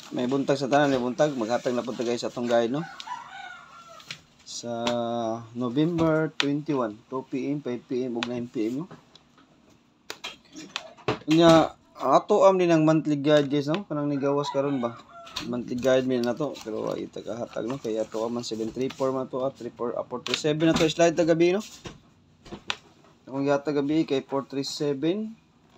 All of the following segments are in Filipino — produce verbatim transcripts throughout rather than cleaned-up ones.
may buntag sa tanan, may buntag maghatag na punta guys atong guide no. Sa November twenty-one, two P M, five P M ug nine P M no. Nya ato am din ang monthly guide guys no, kanang nigawas karon ba. Monthly guide min na to pero ay tagahatag no kay ato man seven three four man to at three four four three seven na to slide ta gabi no. Akong yata gabi kay four three seven.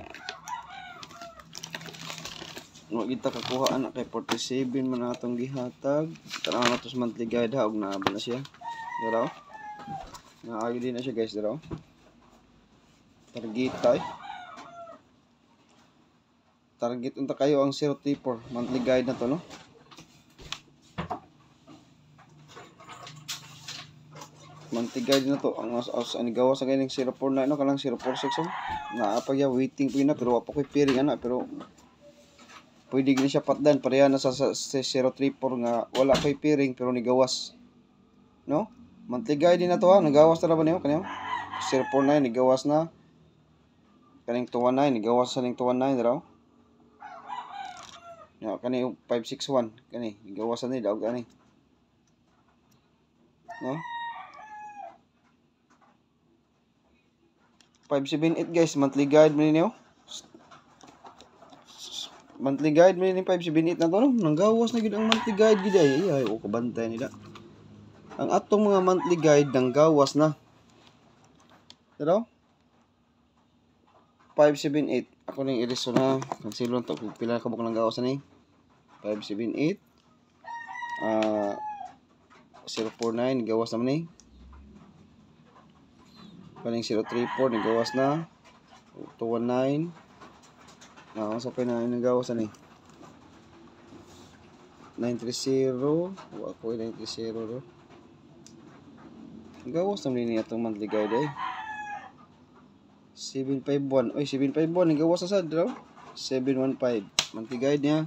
No kita kakuha anak kay four three seven man atong gihatag. Tanaw na to sa monthly guide ha og naabot na siya. Daraw. Naagi din na siya guys daraw. Target tay. Target unta kayo ang zero three four monthly guide na to no. Monthly guide na to ang as, as ani gawa sa ganing zero four nine no kanang zero four six oh. Naa pa ya waiting po na pero wa pa koy pairing ana pero pwede gini siya patdan pareha na sa, sa, sa zero three four nga wala koy pairing pero nigawas. No? Monthly guide din na to ha, nagawas na ba niyo kaniyo? zero four nine nigawas na. Kaning two one nine nigawas sa ning two one nine raw. Ya kani five six one kani nigawas na ni daog ani. No? five seven eight guys, monthly guide mo niyo. Monthly guide mo ni five seven eight na to no. Nanggawas na gid ang monthly guide gid ay. Ay o kabantay nila. Ang atong mga monthly guide nanggawas na. Pero five seven eight ako ning iriso na kansilon to kung pila ka buk nang gawas ni five seven eight ah uh, zero four nine gawas naman ni. Kaning zero three four ni gawas na. two one nine ah, sa pa na nagawas ani. nine three zero, wa ko nine three zero ro. Gawas naman ni atong monthly guide ay. seven five one. Oy, seven five one gawas sa sad raw. seven one five. Monthly guide niya.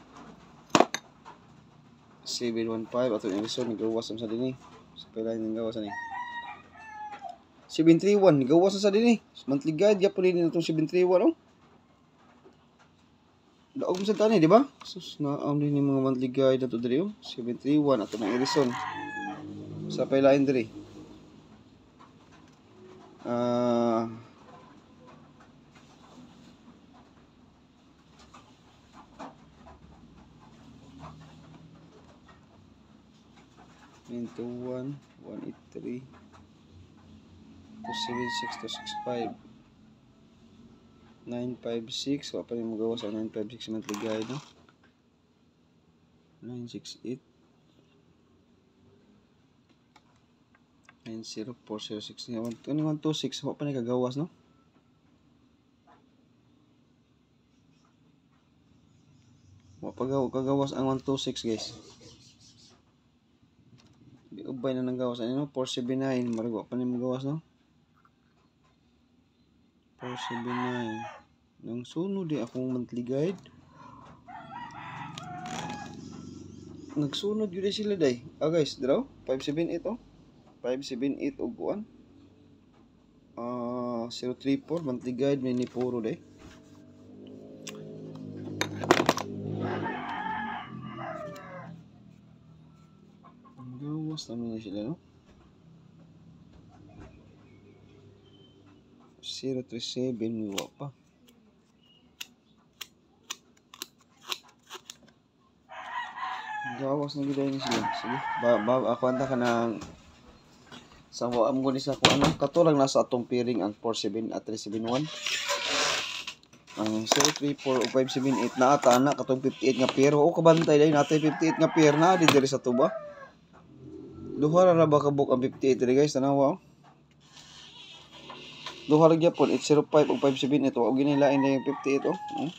seven one five atong episode gawas sa dinhi. Sa pila ning gawas ani. seven three one gawas sa dinhi. Monthly guide gyapon ni atong seven three one oh. Daog sa tani, di ba? Sus, naam din yung mga monthly guide na to diri oh. seven three one ato ng Erison. Sa pailain diri. Ah nine two one one eight three two seven six two six five nine five six, wala pa rin magawa sa nine five six monthly guide no? nine six eight nine zero four zero six one two six, wala pa rin kagawas no? Wala pa kagawas ang one two six guys. Ubay na nang gawas ano no? four seven nine, marag pa rin magawas no? four seven nine nang sunod di akong monthly guide. Nagsunod yun sila day. Ah guys, draw five seven eight oh. five seven eight og kuan. Ah, zero three four monthly guide may ni puro day. Gawas naman sila no. zero three seven miwa pa. Gawas na gid ni sila. Sige, ba, ba ako anta ka nang sa waam ko ni sa ko ano katulang nasa atong pairing ang four seven at three seven one. Ang zero three four o five seven eight na ata na katong fifty-eight nga pair. O kabantay dai natay fifty-eight nga pair na di diri sa tuba. Duha ra ba ka book ang fifty-eight diri guys tanawa. Duha ra gyapon eight zero five o five seven eight o ginilain na yung fifty-eight oh. Hmm?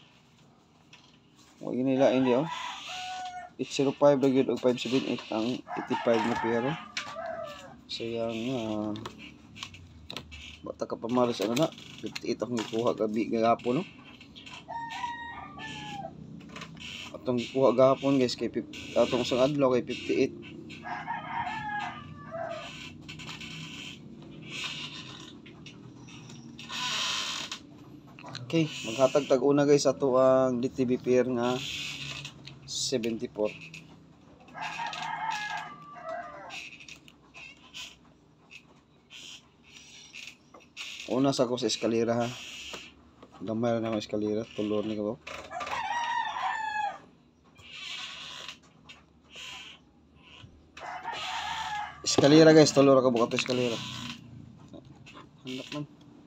O ginilain di oh. eight zero five ra gyud og five seven eight ang eighty-five na pero. Sayang uh, bata ka pamaris ano na fifty-eight akong ikuha gabi gahapon no. Atong ikuha gahapon guys kay atong isang adlaw kay fifty-eight. Okay, maghatag tag una guys ato ang D T B pair nga seventy-four. Una sa ako sa eskalera ha. Gamay na ako eskalera. Tulor ni ko. Eskalera guys. Tulor ako buka to eskalera. Handak man.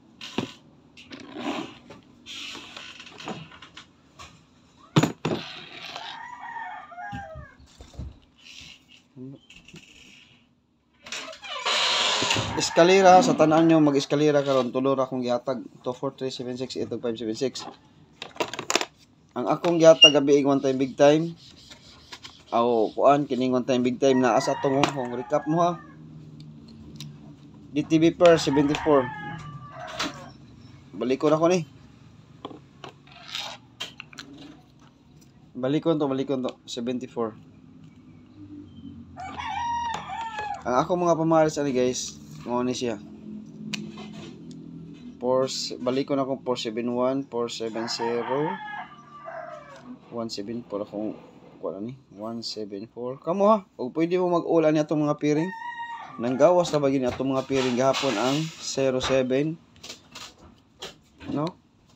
Eskalera sa tanan nyo mag-eskalera karon tulor akong gihatag two four three seven six eight two five seven six. Ang akong gihatag gabi one time big time. Aw kuan kining one time big time naa sa tong hong recap mo ha. D T B per seventy-four. Balikon ako ni. Balikon to, balikon to seventy-four. Ang ako mga pamahalis ani guys, mo ni siya. four balikon ako four seven one, four seven zero, one seven four akong kuha ni one seven four. Kamo ha, og pwede mo mag-ulan ni atong mga piring. Nanggawas na bagay ni atong mga piring gahapon ang zero seven no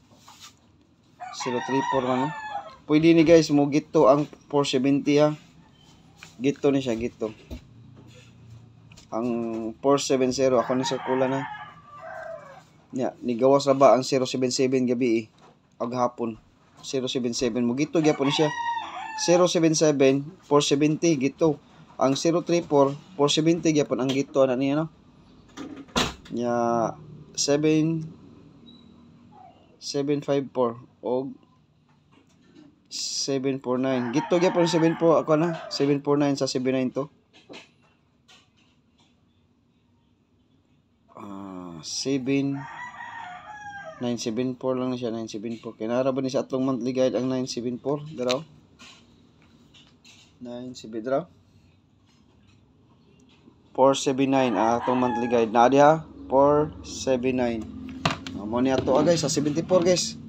zero three four man no. Pwede ni guys mo gito ang four seventy ha. Gito ni siya gito. Ang four seventy ako ni circular na. Nya, nigawas na ba ang zero seven seven gabi eh. Ag hapon. zero seven seven mo gito gyapon siya. zero seven seven four seventy gito. Ang zero three four four seventy gyapon ang gito na niya no. Nya seven seven five four og seven four nine. Gito gyapon seven four ako na. seven four nine sa seven nine to. seven nine seven four lang na siya. Nine seven four kinara ba ni sa atong monthly guide ang nine seven four daraw nine seven daraw four seven nine ah, atong monthly guide na diha four seven nine mo ni ato ah, guys sa seventy-four guys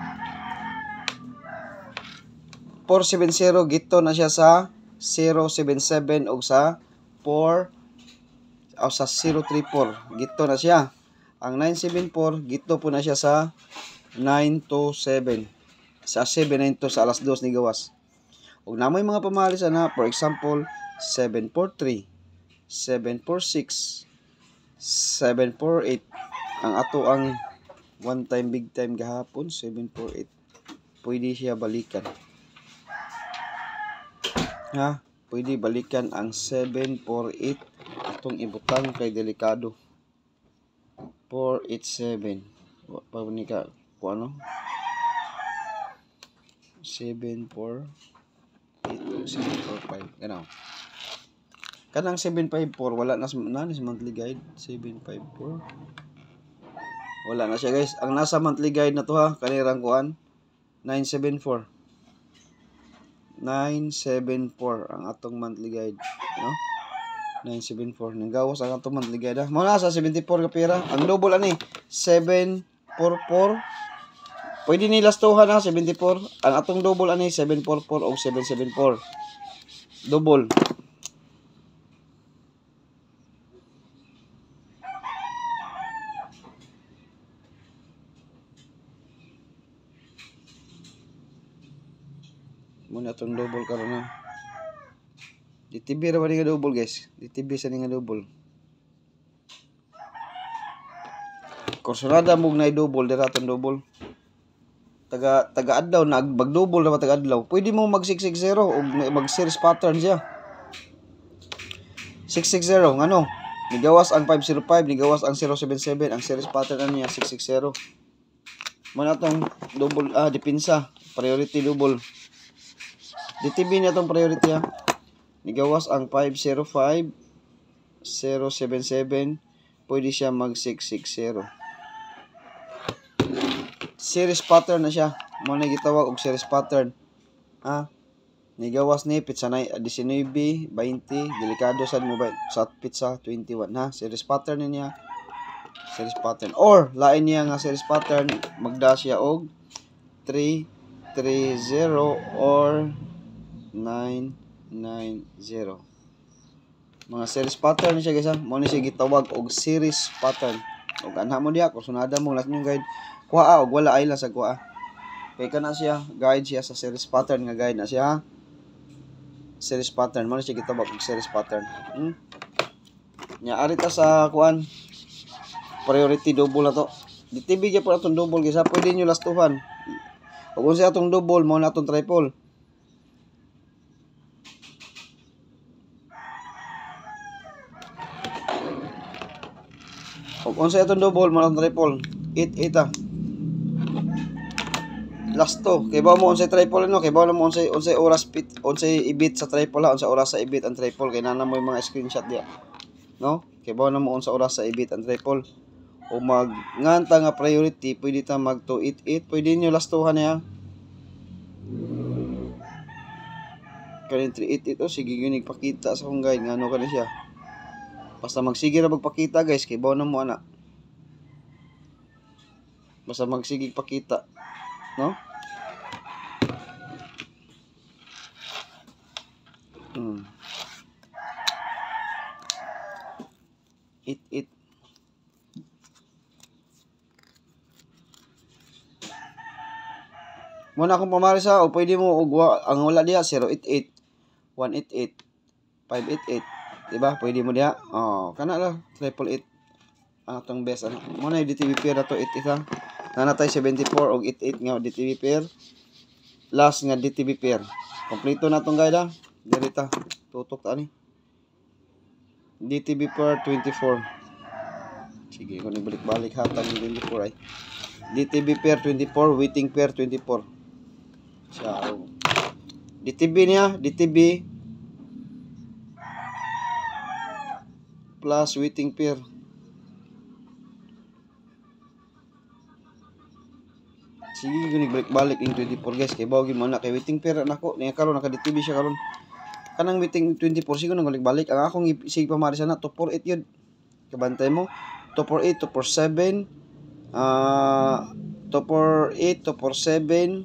four seven zero gito na siya sa zero seven seven og sa four o sa zero three four gito na siya. Ang nine seven four gito po na siya sa nine two seven. Sa seven nine two sa alas dos ni gawas. Ug namoy mga pamahalis na for example seven four three, seven four six, seven four eight. Ang ato ang one time big time gahapon seven four eight. Pwede siya balikan. Ha, pwede balikan ang seven four eight atong ibutang kay delikado. four eight seven. Pa ni ka ko ano? seven four eight seven four five. Ganaw. Kanang seven five four wala na na sa monthly guide. seven five four. Wala na siya guys. Ang nasa monthly guide na to ha, kanirang kuan nine seven four. nine seven four ang atong monthly guide, no? nine seven four nanggawas ang atong monthly guide. Mo na sa seventy-four ka pera. Ang double ani seven four four. Pwede ni lastuhan na seventy-four. Ang atong double ani seven four four o seven seven four. Double. Muna itong double karon na. D T B ra ba nga double guys? D T B sa nga double. Kursunada mo na double dira itong double. Taga taga adlaw na mag double ra ba taga adlaw. Pwede mo mag six six zero o mag series pattern siya. six six zero ngano? Nigawas ang five zero five, nigawas ang zero seven seven, ang series pattern ano niya six six zero. Muna itong double ah depensa, priority double. D T B niya itong priority ha. Nigawas ang five zero five, zero seven seven, pwede siya mag six six zero. Series pattern na siya. Muna gitawag og series pattern. Ha? Nigawas ni pizza na nineteen, twenty, delikado sa mobile sa pizza twenty-one ha. Series pattern niya. Series pattern or lain niya nga series pattern magda siya og three three zero or nine nine zero. Mga series pattern ni siya guys ha. Mo ni siya gitawag og series pattern. Og anha mo diha kung sunada mo last yung guide. Kuha og wala ay lang sa kuha. Kay kana siya guide siya sa series pattern nga guide na siya ha. Series pattern mo ni siya gitawag og series pattern. Hmm? Nya ari ta sa kuan. Priority double na to. D T B gyud po atong double guys ha. Pwede niyo lastuhan. Ug unsa atong double mo na atong triple. Ug unsa atong double mo na atong triple. eight eight ah. Last to. Kay ba mo unsay triple no? Kay ba mo unsay unsay oras pit, unsay ibit sa triple ha, unsay oras sa ibit ang triple kay nana mo yung mga screenshot diya. No? Kay ba na mo unsa oras sa ibit ang triple. O mag nganta nga priority, pwede ta mag two eight eight, pwede niyo lastuhan niya. Kani three eight eight oh, sige gyud nagpakita sa akong guide ngano kani siya. Basta magsige ra magpakita guys, kay ba na mo ana. Basta magsige pakita, no? Hmm. eight eight. Muna akong pamaris ha, o pwede mo og ang wala diha zero eight eight, one eight eight, five eight eight, diba? Pwede mo diha. Oh, kana la triple eight. Ang atong best ano. Muna yung D T V pair na to eight eight ha. Nanatay seventy-four og eight eight nga D T V pair. Last nga D T V pair. Kompleto na tong guide ha. Diri ta. Tutok ta ni. D T V pair twenty-four. Sige, kung ibalik-balik hatag ng twenty-four ay. D T V pair twenty-four, waiting pair twenty-four. Siya. D T V niya, D T V plus waiting pair. Sige, kung ibalik-balik yung twenty-four guys. Kaya bawagin mo na kay waiting pair nako. Niya karon naka D T V siya karon. Kanang waiting twenty-four siguro nang balik-balik. Ang akong sige pa marisa na two four eight yun. Kabantay mo. two four eight, two four seven, uh, two four eight, two four seven.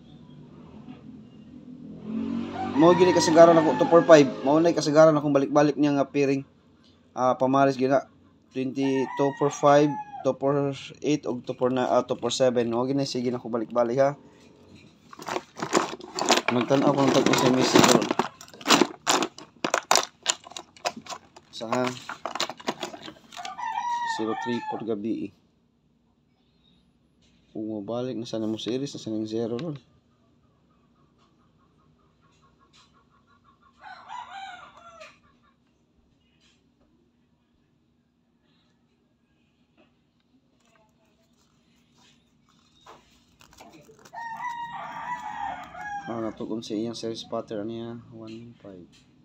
Mao gini kasagaran ako two four five. Mao nay kasagaran akong balik-balik niya nga pairing. Ah, uh, pamaris gina twenty-two four five, two four eight og two four nine, uh, two four seven. Mao gini sige na ko balik-balik ha. Magtan-aw ko ng tag S M S siguro. Sa zero three four gabi eh. Kung mabalik na sana mo series na sanang zero ron. Ah, natugon sa iyang series pattern niya one five.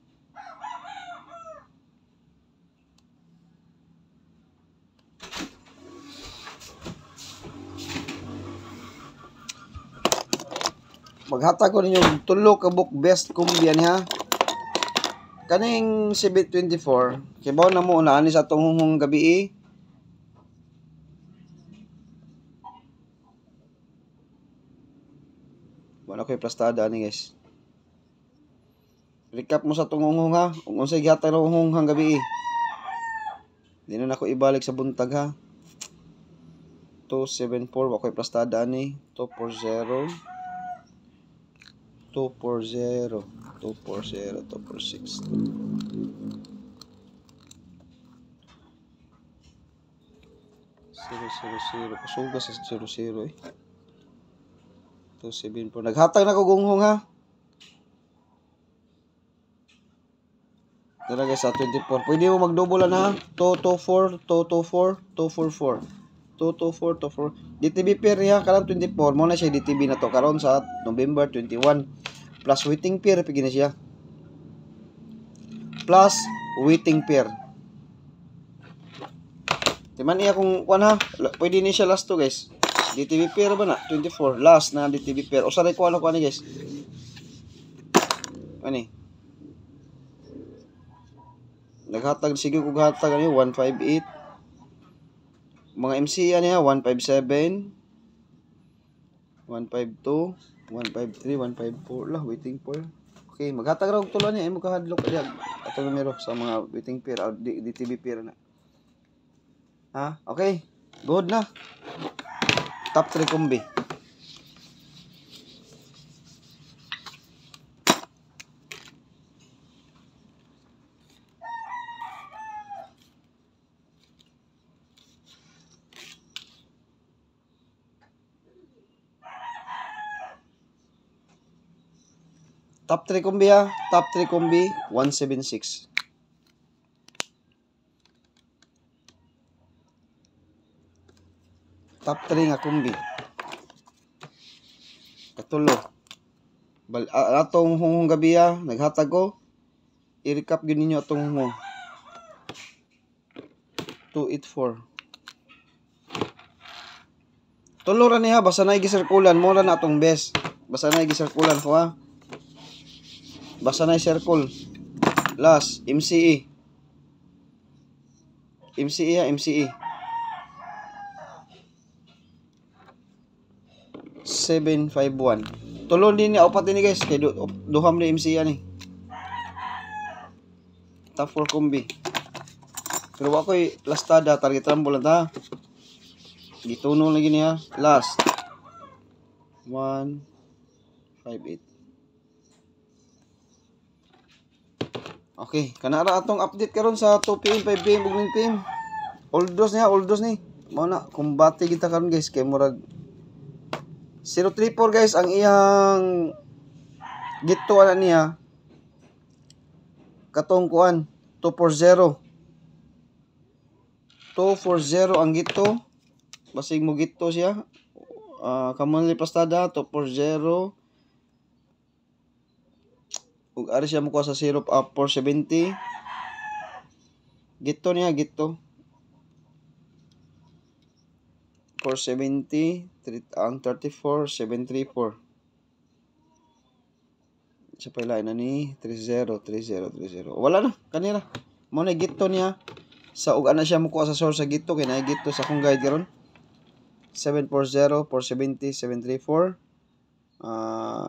Maghatag ko ninyo tulo ka book best kumbiyan ha. Kaning C B twenty-four, kibaw na mo una ani sa tungong gabi eh. Wala ko'y plastada ni guys. Recap mo sa tungong ha. Kung unsay gihatag tungong hang gabi eh. Di na ako ibalik sa buntag ha. two seven four, wala ko'y plastada ni. two four zero. two four zero, two four zero, two four six. zero zero zero. Pasuga sa zero zero eh. two seven four. Naghatag na ko gunghong ha. Tara guys sa twenty-four. Pwede mo magdouble na ha. two two four, two two four, two four four. two two four, two four. D T V pair niya karang twenty-four. Mo na siya D T V na to karon sa November twenty-one. Plus waiting pair pigi na siya. Plus waiting pair. Timan iya kung kuan ha. Pwede ni siya last to guys. D T V pair ba na? twenty-four. Last na D T V pair. O saray ko ano kuan ni guys. Ani. Naghatag sige kog hatag ani one five eight. Mga M C niya one five seven, one five two, one five three, one five four lah waiting for. Okay, maghatag ra og tulo niya imo kahadlok diha ato numero sa mga waiting pair o D T V pair na. Ha? Okay. Good na. Top three combi. Top three combi ha. Top three combi one seventy-six. Top three nga combi. Katulo. Bal atong hungong gabi ha, naghatag ko. I-recap gyud ninyo atong hungong. two eighty-four. Tulo ra niya basta na gisirkulan mo ra na atong best. Basta na gisirkulan ko ha. Basta na circle. Last M C E. M C E ha, M C E. seven five one. Tulo din niya upat ni guys kay duham ni M C E ni. Top four combi. Pero wa koy lastada target rumble ta. Gituno lagi niya. Last one five eight. Okay, kanara atong update karon sa two P M, five P M ug nine P M. Oldos niya, oldos ni. Mao na kumbate kita karon guys kay murag zero three four guys ang iyang gito ana niya. Katong kuan two forty. two forty ang gito. Basig mo gito siya. Uh, commonly pastada two forty. Ug ari siya mo kuha sa syrup up four seventy. Gito niya gito. four seventy ang thirty-four seven thirty-four. Sa pala na ni thirty thirty thirty. Wala na kanira. Mo na gito niya sa ug ana siya mo kuha sa source sa gito kay na gito sa akong guide karon. seven forty four seventy seven thirty-four. Ah uh,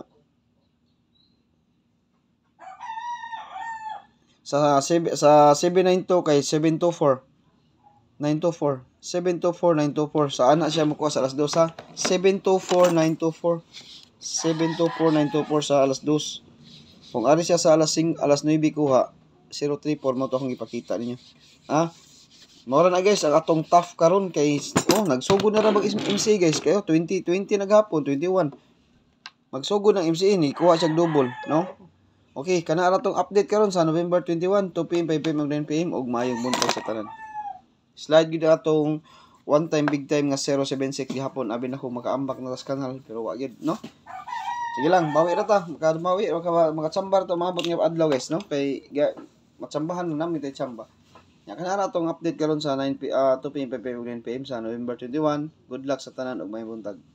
Sa sa seven ninety-two kay seven twenty-four. nine twenty-four. seven twenty-four nine twenty-four. Sa ana siya mo kuha sa alas dos ha. seven twenty-four nine twenty-four. seven twenty-four nine twenty-four sa alas dos. Kung ari siya sa alas sing alas nine kuha, zero three four mo to akong ipakita ninyo. Ha? Mora na guys ang atong tough karon kay oh nagsugod na ra mag M C guys kayo twenty twenty naghapon twenty-one. Magsugod ng M C ni kuha siya double, no? Okay, kana ra tong update karon sa November twenty-one, two P M, five P M, nine P M ug maayong buntag sa tanan. Slide gid atong one time big time nga zero seven six gihapon abi na ko makaambak na sa kanal pero wa gid, no? Sige lang, bawi ra ta, makabawi, maka makachambar to maabot nga adlaw guys, no? Kay matsambahan na namin tay chamba. Nya kana ra tong update karon sa nine P M, uh, two P M, five P M, nine P M sa November twenty-one. Good luck sa tanan ug maayong buntag.